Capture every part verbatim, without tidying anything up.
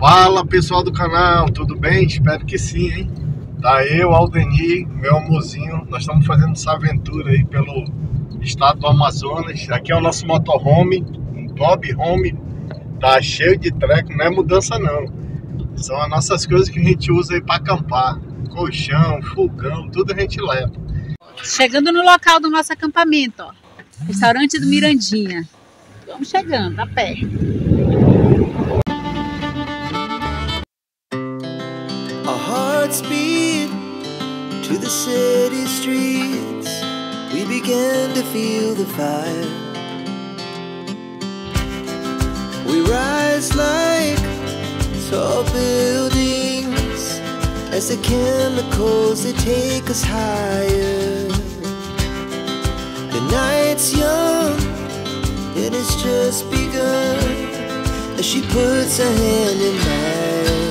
Fala pessoal do canal, tudo bem? Espero que sim, hein? Tá eu, Aldenir, meu amorzinho, nós estamos fazendo essa aventura aí pelo estado do Amazonas. Aqui é o nosso motorhome, um Bob Home, tá cheio de treco, não é mudança não. São as nossas coisas que a gente usa aí para acampar, colchão, fogão, tudo a gente leva. Chegando no local do nosso acampamento, ó, restaurante do Mirandinha. Vamos chegando, a pé. Speed to the city streets, we began to feel the fire. We rise like tall buildings as the chemicals they take us higher. The night's young and it's just begun as she puts her hand in mine.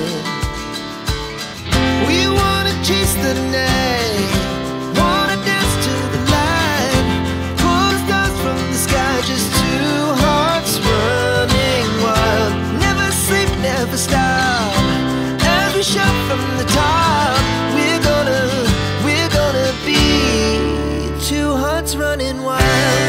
Chase the night, wanna dance to the light, pull the stars from the sky, just two hearts running wild. Never sleep, never stop, as we shout from the top. We're gonna, we're gonna be two hearts running wild.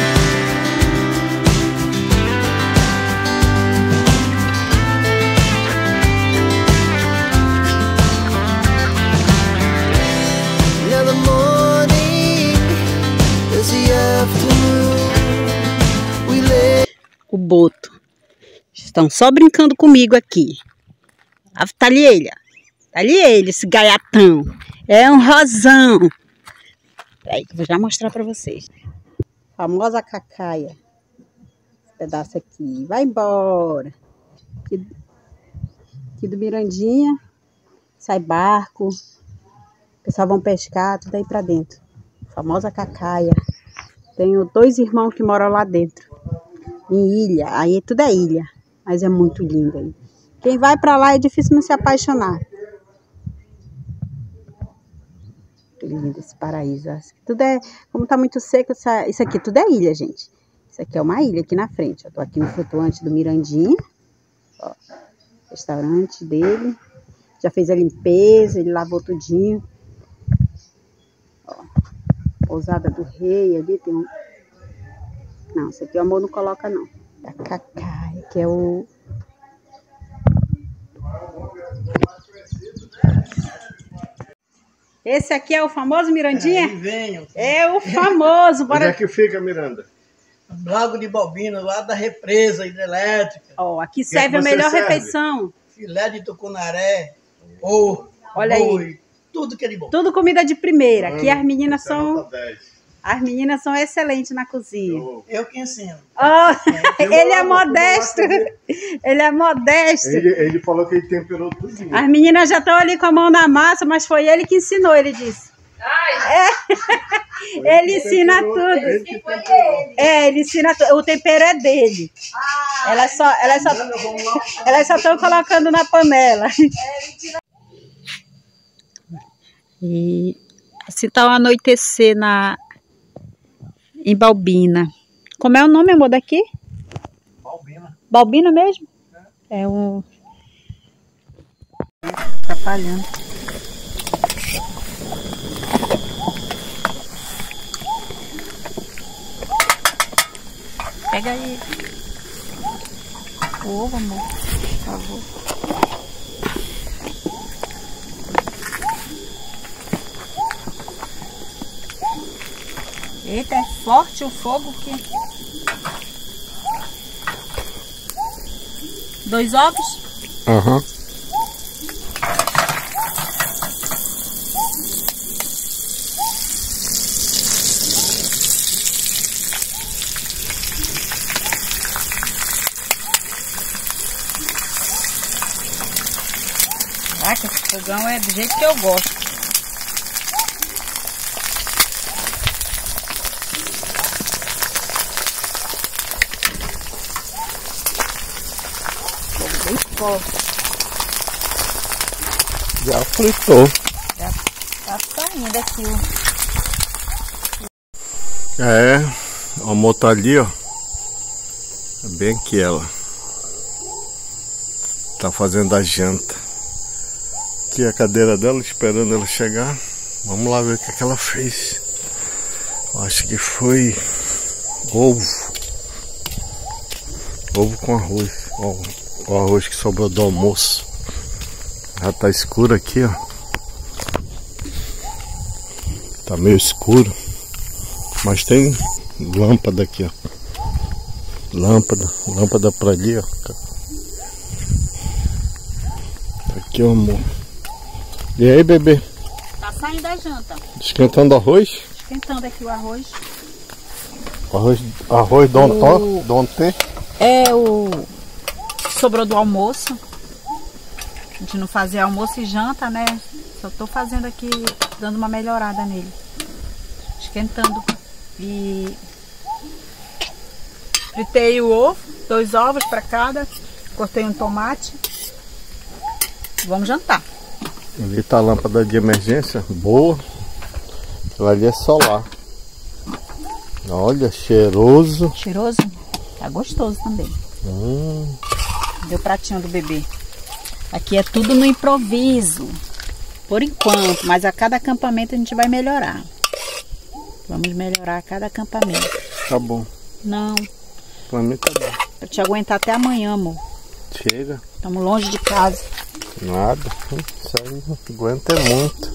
O boto. Estão só brincando comigo aqui. Tá ali ele, tá ali ele, esse gaiatão. É um rosão. Peraí que eu vou já mostrar pra vocês. Famosa cacaia. Esse pedaço aqui. Vai embora. Aqui, aqui do Mirandinha. Sai barco. O pessoal vão pescar, tudo aí pra dentro. Famosa cacaia. Tenho dois irmãos que moram lá dentro. Em ilha, aí tudo é ilha, mas é muito lindo aí. Quem vai pra lá é difícil não se apaixonar. Muito lindo esse paraíso. Tudo é, como tá muito seco, isso aqui tudo é ilha, gente. Isso aqui é uma ilha aqui na frente. Eu tô aqui no flutuante do Mirandinha. Ó, restaurante dele. Já fez a limpeza, ele lavou tudinho. Ó, pousada do rei ali tem um. Não, esse aqui o amor não coloca não. Da cacaia, que é o... Esse aqui é o famoso Mirandinha? É, venho. É o famoso. Bora... Onde é que fica, Miranda? Lago de Balbina, lá da represa hidrelétrica. Ó, aqui serve a melhor serve? refeição. Filé de tucunaré, ou olha boi, aí. Tudo que é de bom. Tudo comida de primeira. Aqui hum, as meninas são... As meninas são excelentes na cozinha. Eu, eu que ensino. Oh, é, ele é modesto. Ele é modesto. Ele, ele falou que ele temperou tudo. As meninas já estão ali com a mão na massa, mas foi ele que ensinou, ele disse. Ai. É. Ele ensina tudo. Ele que é, ele ensina tudo. O tempero é dele. Ah, elas só elas só, elas só estão colocando na panela. E assim tá o anoitecer na... em Balbina. Como é o nome, amor, daqui? Balbina. Balbina mesmo? É, é o... Atrapalhando. Pega aí. O ovo, amor. Por favor. Eita, é forte o fogo que... Dois ovos? Aham. Uhum. Caraca, esse fogão é do jeito que eu gosto. Já fritou. Já tá saindo aqui. É, a moto ali, ó. É bem aqui ela. tá fazendo a janta. Aqui a cadeira dela, esperando ela chegar. Vamos lá ver o que, é que ela fez. Eu acho que foi ovo. Ovo com arroz. Ó, o arroz que sobrou do almoço. Já tá escuro aqui, ó. Tá meio escuro. Mas tem lâmpada aqui, ó. Lâmpada, lâmpada pra ali, ó. Aqui, ó, amor. E aí, bebê? Tá saindo da janta. Esquentando arroz? Esquentando aqui o arroz. Arroz, arroz do O- ontem. É o que sobrou do almoço. A gente não fazia almoço e janta, né? Só tô fazendo aqui, dando uma melhorada nele. Esquentando. E fritei o ovo, dois ovos para cada. Cortei um tomate. Vamos jantar. Ali tá a lâmpada de emergência, boa. Aquela ali é solar. Olha, cheiroso. Cheiroso? Tá gostoso também. Hum. Deu o pratinho do bebê. Aqui é tudo no improviso. Por enquanto, mas a cada acampamento a gente vai melhorar. Vamos melhorar a cada acampamento. Tá bom. Não, Pra mim tá bom. pra te aguentar até amanhã, amor. Chega. Estamos longe de casa. Nada. Isso aí não aguenta é muito.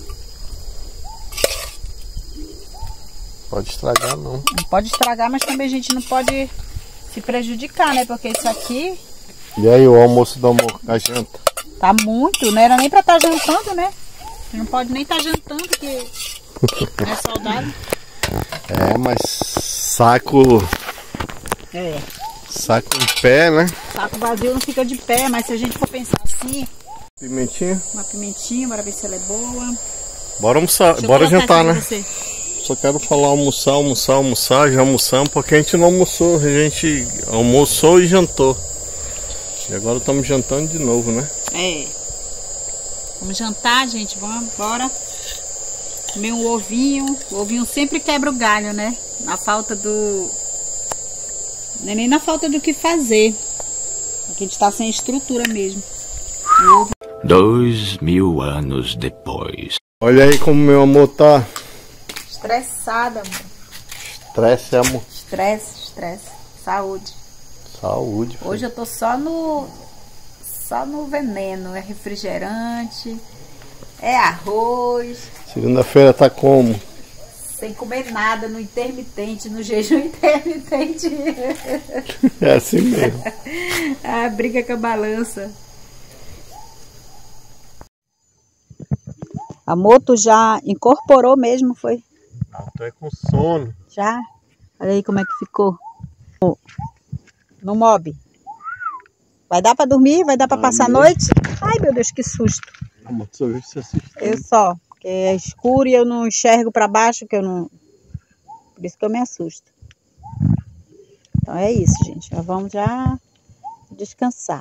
Pode estragar não. Não pode estragar, mas também a gente não pode se prejudicar, né? Porque isso aqui E aí, o almoço do amor, a janta? tá muito, não era nem pra estar jantando, né? Não pode nem estar jantando, porque é saudável. É, mas saco, É, saco em pé, né? saco vazio não fica de pé, mas se a gente for pensar assim, Pimentinha. uma pimentinha, bora ver se ela é boa. Bora almoçar, Deixa eu bora colocar jantar, aqui pra né? você. Só quero falar almoçar, almoçar, almoçar, já almoçamos, porque a gente não almoçou, a gente almoçou e jantou. E agora estamos jantando de novo, né? É. Vamos jantar, gente, vamos, bora. Comer um ovinho. O ovinho sempre quebra o galho, né? Na falta do... Não é nem na falta do que fazer. Aqui a gente tá sem estrutura mesmo. O ovo... Dois mil anos depois. Olha aí como meu amor tá. Estressada, amor. Estresse, amor. Estresse, estresse. Saúde. Saúde. Hoje eu tô só no... Só no veneno. É refrigerante. É arroz. Segunda-feira tá como? Sem comer nada, no intermitente, no jejum intermitente. É assim mesmo. Ah, briga com a balança. A moto já incorporou mesmo, foi? Não, tô é com sono. Já? Olha aí como é que ficou. No mob. Vai dar pra dormir? Vai dar pra passar a noite? Ai, meu Deus, que susto. A moto só vive se assustando. Eu só, porque é escuro e eu não enxergo pra baixo, que eu não... Por isso que eu me assusto. Então é isso, gente. Já vamos já descansar.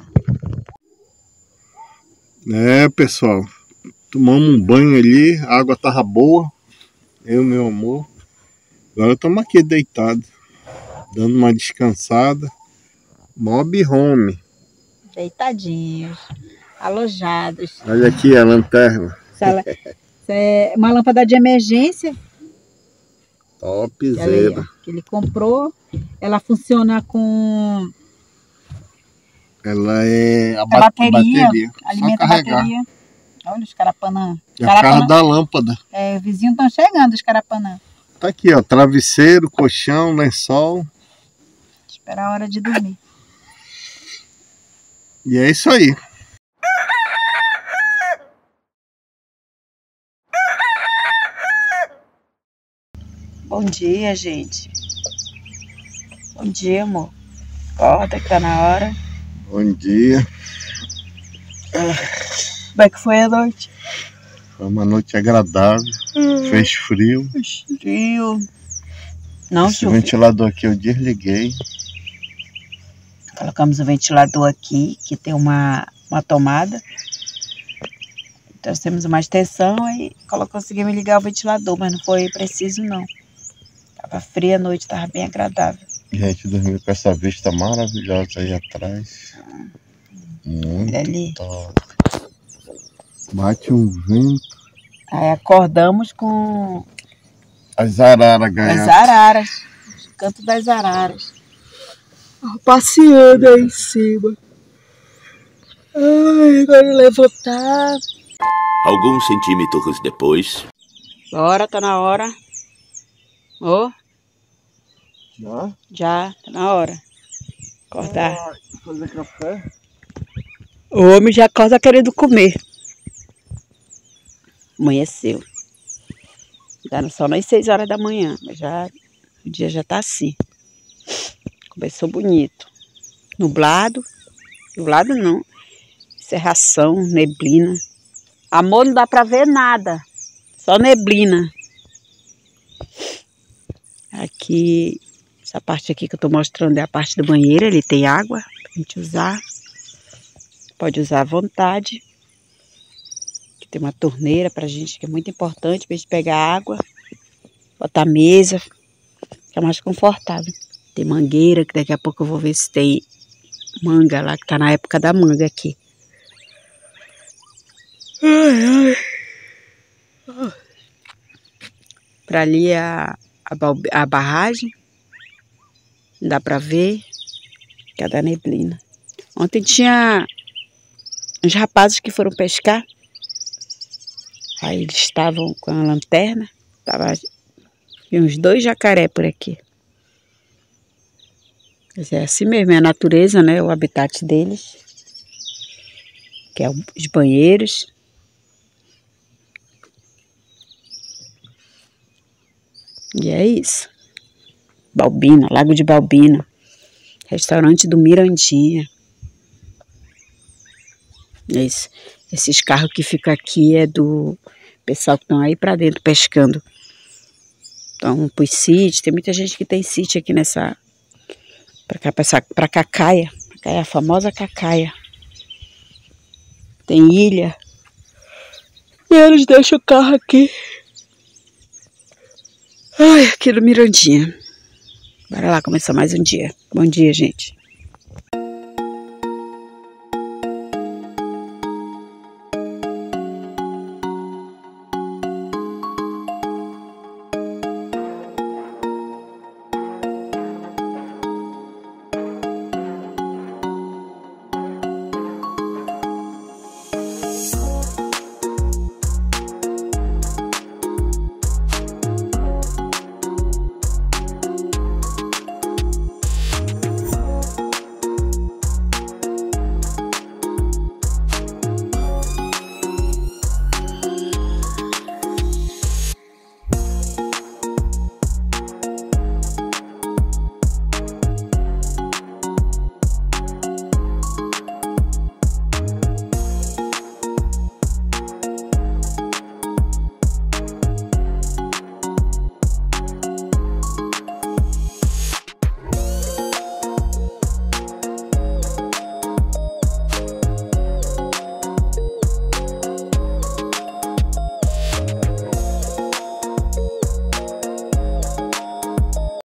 É, pessoal. Tomamos um banho ali, a água tava boa. Eu e meu amor. Agora estamos aqui deitados, dando uma descansada. Mob home. Deitadinhos, alojados. Olha aqui a lanterna. Sala- É uma lâmpada de emergência. Ela aí, ó, Topzera. que ele comprou. Ela funciona com Ela é a, a ba- bateria, bateria. Só alimenta a carregar. bateria. Olha os carapanã. É a carro Carapanã. da lâmpada. É, vizinhos estão chegando, os carapanã. Tá aqui, ó. Travesseiro, colchão, lençol. Esperar a hora de dormir. E é isso aí. Bom dia, gente. Bom dia, amor. Acorda que tá na hora. Bom dia. Como é que foi a noite? Foi uma noite agradável. Fez frio. Frio. Não, Esse choveu. ventilador aqui eu desliguei. Colocamos o ventilador aqui, que tem uma, uma tomada. Então nós temos uma extensão e conseguimos ligar o ventilador, mas não foi preciso não. Tava fria a noite, tava bem agradável. E a gente dormiu com essa vista maravilhosa aí atrás. Muito Olha ali. top. Bate um vento. Aí acordamos com As araras as ganham. araras. O canto das araras. Passeando aí em cima. Ai, agora levantar. Alguns centímetros depois. Bora, tá na hora. Ô, Já? já, tá na hora. Acordar. Ah, fazer café. O homem já acorda querendo comer. Amanheceu. Dá só nas seis horas da manhã, mas já, o dia já tá assim. Começou bonito. Nublado. Nublado não. Cerração, neblina. Amor, não dá pra ver nada. Só neblina. Aqui, essa parte aqui que eu tô mostrando é a parte do banheiro. Ele tem água pra gente usar. Pode usar à vontade. Aqui tem uma torneira pra gente, que é muito importante pra gente pegar água. Botar a mesa. Fica mais confortável. Tem mangueira, que daqui a pouco eu vou ver se tem manga lá, que tá na época da manga aqui. Ai, ai. Pra ali é a, a, a barragem. Não dá pra ver. Cada neblina. Ontem tinha uns rapazes que foram pescar. Aí eles estavam com a lanterna. Tava uns dois jacaré por aqui. Mas é assim mesmo, é a natureza, né? O habitat deles. Que é os banheiros. E é isso. Balbina, Lago de Balbina. Restaurante do Mirandinha. É isso. Esses carros que ficam aqui é do pessoal que estão aí pra dentro pescando. Então, pros sítios. Tem muita gente que tem sítio aqui nessa... Pra cá, pra, essa, pra Cacaia. Cacaia, a famosa Cacaia. Tem ilha. E eles deixam o carro aqui. Ai, aqui no Mirandinha. Bora lá começar mais um dia. Bom dia, gente.